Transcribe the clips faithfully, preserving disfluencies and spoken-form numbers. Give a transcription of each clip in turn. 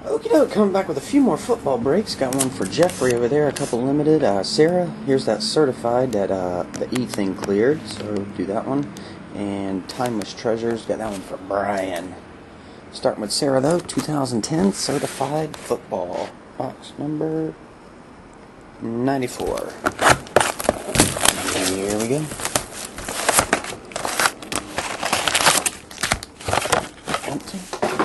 Okie doke, coming back with a few more football breaks. Got one for Jeffrey over there, a couple limited. Uh, Sarah, here's that certified that uh, the E thing cleared, so do that one. And Timeless Treasures, got that one for Brian. Starting with Sarah though, two thousand ten certified football. Box number ninety-four. Here we go. Empty.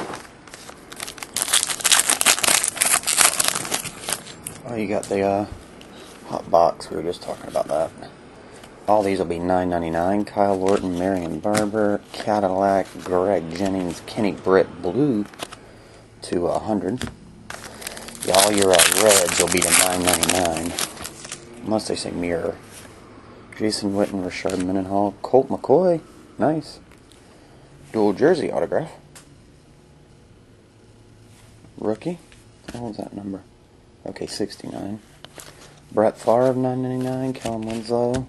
Oh, you got the uh, hot box. We were just talking about that. All these will be nine ninety-nine. Kyle Lorton, Marion Barber, Cadillac, Greg Jennings, Kenny Britt Blue to one hundred. Yeah, all your uh, reds will be to nine ninety-nine. Unless they say mirror. Jason Witten, Rashard Mendenhall, Colt McCoy. Nice. Dual jersey autograph. Rookie. What was that number? Okay, sixty-nine. Brett Favre, nine ninety-nine. Kellen Winslow.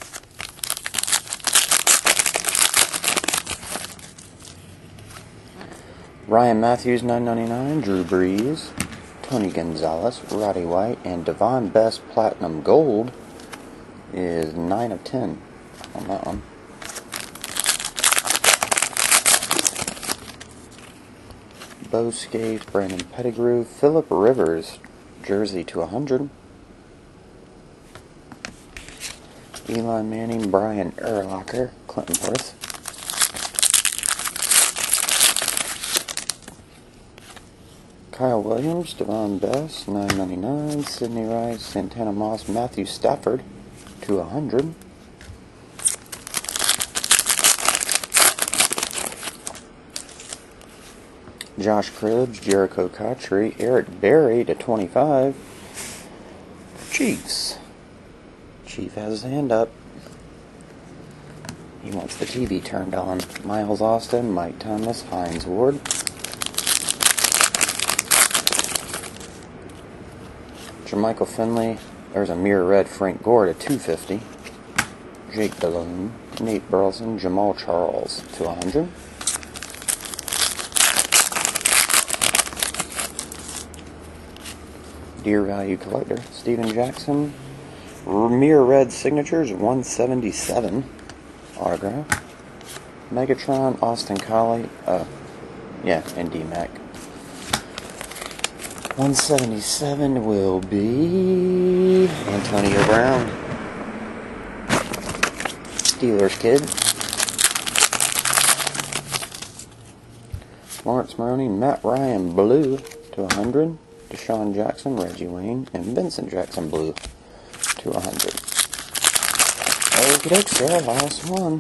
Ryan Matthews, nine ninety-nine. Drew Brees. Tony Gonzalez, Roddy White, and Devon Best Platinum Gold is nine of ten on that one. Bo Scaife, Brandon Pettigrew, Phillip Rivers, jersey to one hundred. Eli Manning, Brian Urlacher, Clinton Porth. Kyle Williams, Devon Best, nine ninety-nine. Sidney Rice, Santana Moss, Matthew Stafford to one hundred. Josh Cribbs, Jericho Cotchery, Eric Berry to twenty-five. Chiefs. Chief has his hand up. He wants the T V turned on. Miles Austin, Mike Thomas, Hines Ward. Jermichael Finley. There's a mirror red Frank Gore to two fifty. Jake Delhomme, Nate Burleson, Jamal Charles to one hundred. Deer Value Collector, Steven Jackson. Mirror red signatures, one seventy-seven. Autograph. Megatron, Austin Collie. Uh, yeah, and D-Mac. one seventy-seven will be Antonio Brown. Steelers kid. Lawrence Maroney, Matt Ryan Blue to one hundred. Deshaun Jackson, Reggie Wayne, and Vincent Jackson Blue to one hundred. Okie doke, Sarah, last one.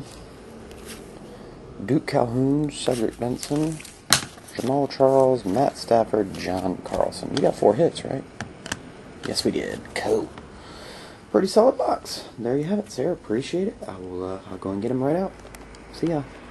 Duke Calhoun, Cedric Benson, Jamal Charles, Matt Stafford, John Carlson. You got four hits, right? Yes, we did. Cool. Pretty solid box. There you have it, Sarah. Appreciate it. I will. Uh, I'll go and get them right out. See ya.